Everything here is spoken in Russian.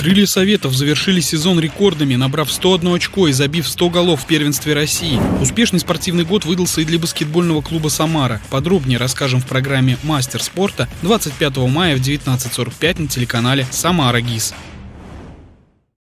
Крылья Советов завершили сезон рекордами, набрав 101 очко и забив 100 голов в первенстве России. Успешный спортивный год выдался и для баскетбольного клуба «Самара». Подробнее расскажем в программе «Мастер спорта» 25 мая в 19:45 на телеканале «Самара ГИС».